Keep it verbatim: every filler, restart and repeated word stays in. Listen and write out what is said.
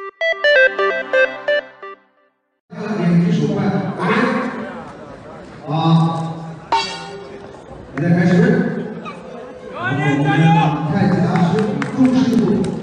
两只手快，打边。好，比赛开始。我们太极大师周师傅。